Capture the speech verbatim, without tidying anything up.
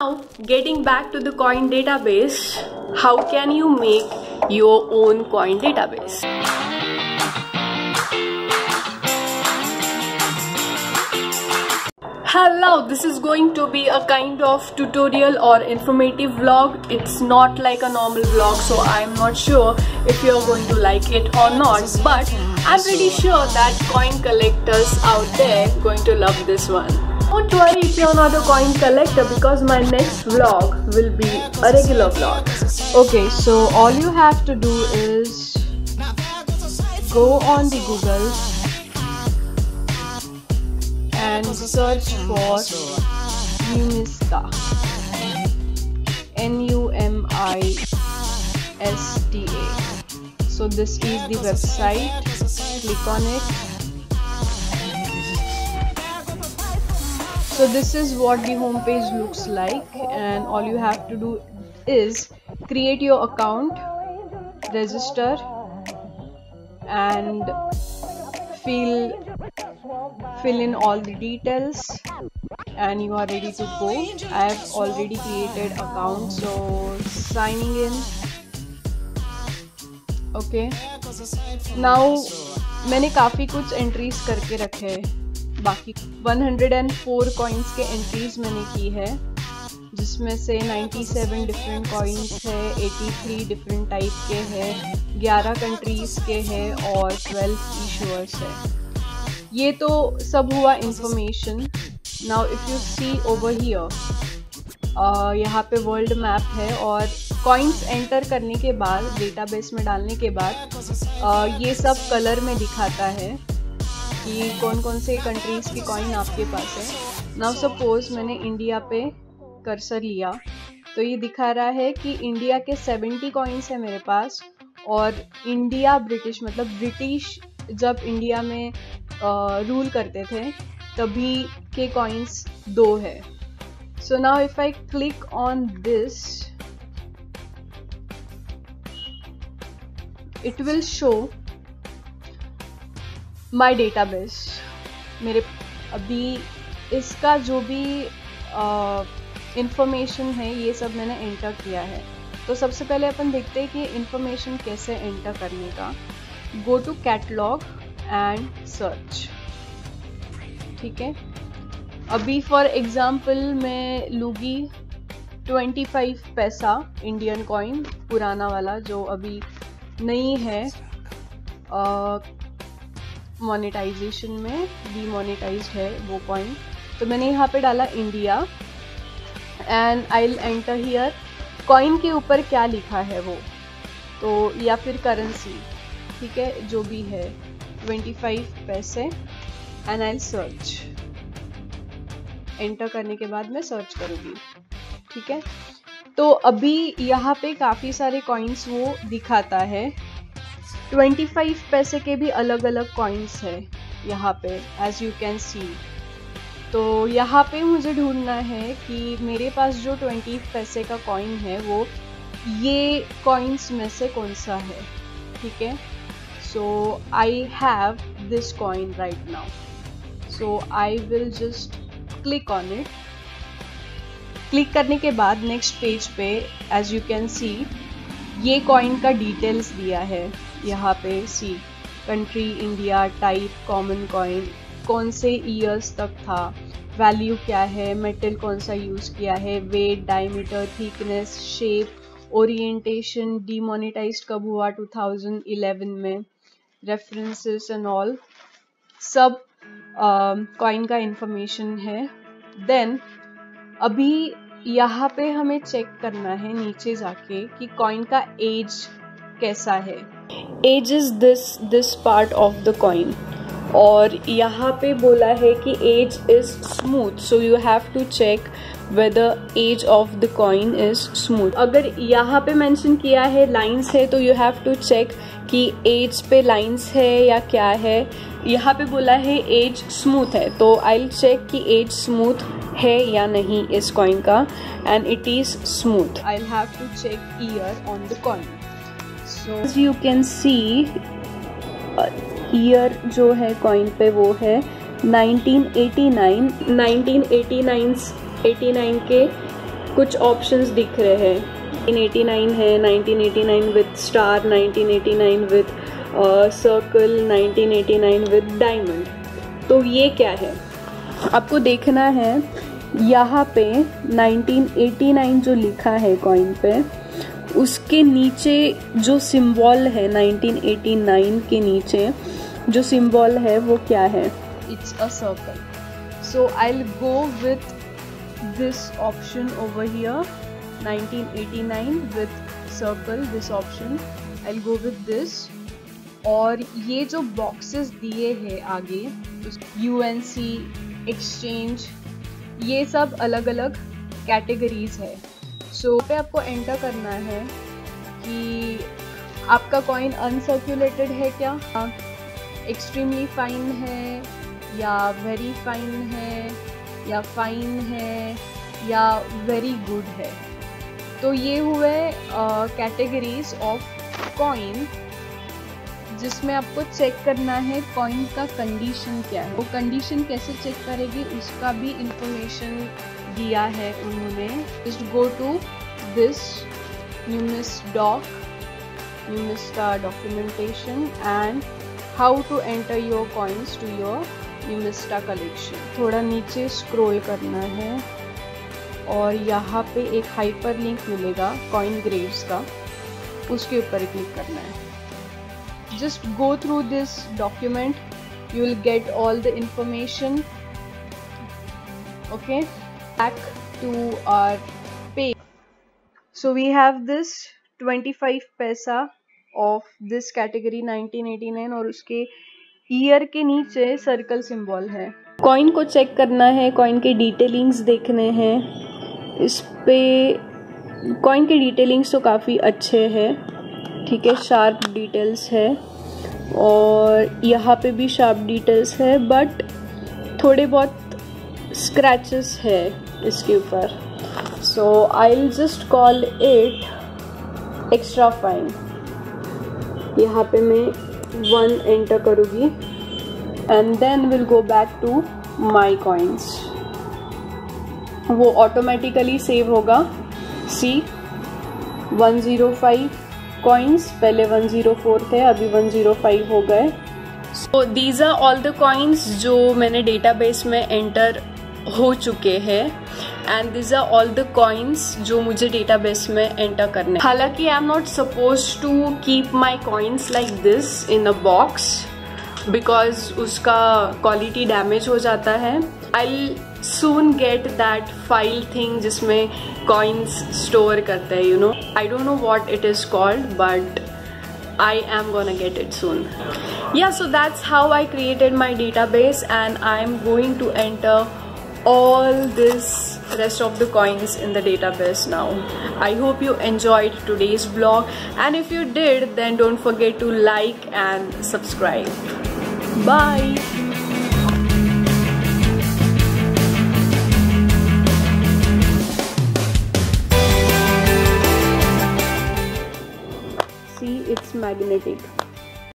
Now, getting back to the coin database, how can you make your own coin database? Hello, this is going to be a kind of tutorial or informative vlog. It's not like a normal vlog, so I'm not sure if you're going to like it or not, but I'm pretty sure that coin collectors out there are going to love this one. Don't worry if you're not a coin collector, because my next vlog will be a regular vlog. Okay, so all you have to do is go on the Google and search for Numista, N U M I S T A. So this is the website. Click on it. So this is what the home page looks like, and all you have to do is create your account, register, and fill fill in all the details, and you are ready to go. I have already created account, so signing in. Okay, now मैंने काफ़ी कुछ entries करके रखे हैं. बाकी one hundred four coins के entries मैंने की है, जिसमें से ninety-seven डिफरेंट कॉइन्स है, eighty-three डिफरेंट टाइप के हैं, eleven कंट्रीज के हैं और twelve इशूअर्स है. ये तो सब हुआ information. Now if you see over here, यहाँ पे वर्ल्ड मैप है, और कॉइन्स एंटर करने के बाद, डेटाबेस में डालने के बाद, uh, ये सब कलर में दिखाता है कि कौन कौन से कंट्रीज़ की कॉइन आपके पास है. नाउ सपोज मैंने इंडिया पे कर्सर लिया, तो ये दिखा रहा है कि इंडिया के seventy कॉइन्स है मेरे पास, और इंडिया ब्रिटिश मतलब ब्रिटिश जब इंडिया में रूल uh, करते थे तभी के कॉइन्स दो है. So now if I click on this, it will show my database. मेरे अभी इसका जो भी इंफॉर्मेशन uh, है, ये सब मैंने एंटर किया है. तो सबसे पहले अपन देखते हैं कि इंफॉर्मेशन कैसे एंटर करने का. Go to catalog and search. ठीक है, अभी फॉर एग्जांपल मैं लूँगी twenty-five पैसा इंडियन कॉइन, पुराना वाला जो अभी नहीं है मोनेटाइजेशन uh, में, डीमोनेटाइज्ड है वो कॉइन. तो मैंने यहाँ पे डाला India, and I will enter here. Coin के ऊपर क्या लिखा है वो, तो या फिर करेंसी, ठीक है, जो भी है, twenty-five पैसे, and I will search. Enter करने के बाद मैं सर्च करूँगी. ठीक है, तो अभी यहाँ पे काफ़ी सारे कॉइन्स वो दिखाता है. twenty-five पैसे के भी अलग अलग कॉइन्स है यहाँ पे, एज यू कैन सी. तो यहाँ पे मुझे ढूंढना है कि मेरे पास जो twenty पैसे का कॉइन है वो ये कॉइन्स में से कौन सा है. ठीक है, so I have this coin right now, so I will just click on it. Click करने के बाद नेक्स्ट पेज पे, एज यू कैन सी, ये कॉइन का डिटेल्स दिया है यहाँ पे. See, country India, type common coin, कौन से ईयर्स तक था, वैल्यू क्या है, मेटल कौन सा यूज़ किया है, weight, diameter, thickness, shape, orientation, demonetized कब हुआ two thousand eleven में, रेफरेंसेस एंड ऑल, सब कॉइन uh, का इंफॉर्मेशन है. देन अभी यहाँ पे हमें चेक करना है नीचे जाके कि कॉइन का एज कैसा है. Edge is this this part of the coin, और यहाँ पे बोला है कि edge is smooth, so you have to check whether edge of the coin is smooth. अगर यहाँ पे मेंशन किया है लाइंस है, तो यू हैव टू चेक कि एज पे लाइंस है या क्या है. यहाँ पे बोला है एज स्मूथ है, तो आई विल चेक कि एज स्मूथ है या नहीं इस कॉइन का, and it is smooth. I will have to check year on the coin. So as you can see, year जो है कॉइन पे वो है nineteen eighty-nine. nineteen eighty-nine eighty-nine के कुछ ऑप्शंस दिख रहे हैं। नाइनटीन एटी नाइन है, nineteen eighty nine with star, nineteen eighty nine with circle, nineteen eighty nine with diamond. तो ये क्या है आपको देखना है। यहाँ पे नाइनटीन एटी नाइन जो लिखा है कॉइन पे, उसके नीचे जो सिंबल है नाइनटीन एटी नाइन के नीचे जो सिंबल है वो क्या है? It's a circle. So I will go with this option over here, nineteen eighty nine with circle, this option. I'll go with this. और ये जो बॉक्सेस दिए हैं आगे, यूएनसी, एक्सचेंज, ये सब अलग अलग कैटेगरीज है. सो so, पे आपको एंटर करना है कि आपका कॉइन अनसर्कुलेटेड है क्या, एक्सट्रीमली फाइन है या वेरी फाइन है या फाइन है या वेरी गुड है. तो ये हुए कैटेगरीज ऑफ कॉइन जिसमें आपको चेक करना है कॉइन का कंडीशन क्या है. वो कंडीशन कैसे चेक करेगी उसका भी इंफॉर्मेशन दिया है उन्होंने. Just go to this Numis doc, Numista documentation and how to enter your coins to your Numista collection. थोड़ा नीचे स्क्रॉल करना है और यहाँ पे एक हाइपर लिंक मिलेगा कॉइन ग्रेव्स का, उसके ऊपर क्लिक करना है. Just go through this document, you will get all the information. Okay, back to our page. So we have this twenty five paisa of this category nineteen eighty nine और उसके year के नीचे circle symbol है. Coin को check करना है, coin के detailings देखने हैं. इस पे कॉइन के डिटेलिंग्स तो काफ़ी अच्छे हैं, ठीक है, शार्प डिटेल्स है और यहाँ पे भी शार्प डिटेल्स है, बट थोड़े बहुत स्क्रैचेस है इसके ऊपर. So I will just call it extra fine. यहाँ पे मैं वन एंटर करूँगी and then will go back to my coins. वो ऑटोमेटिकली सेव होगा. See one zero five coins, पहले वन ज़ीरो फोर थे, अभी वन ज़ीरो फाइव हो गए. So these are all the coins जो मैंने डेटाबेस में एंटर हो चुके हैं and these are all the coins जो मुझे डेटाबेस में एंटर करने. हालांकि I am not suppose to keep my coins like this in a box because उसका क्वालिटी डैमेज हो जाता है. आई soon get that file thing जिसमें coins store करते हैं, you know. I don't know what it is called, but I am gonna get it soon. Yeah, so that's how I created my database and I'm going to enter all this rest of the coins in the database now. I hope you enjoyed today's vlog, and if you did, then don't forget to like and subscribe. Bye. It's magnetic.